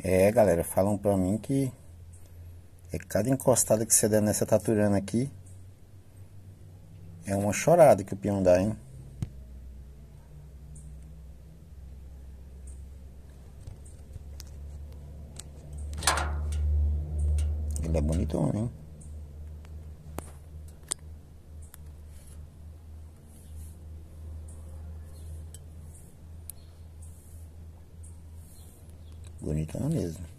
É, galera, falam pra mim que cada encostada que você der nessa taturana aqui é uma chorada que o peão dá, hein? Ele é bonitão, hein? Bonitão mesmo.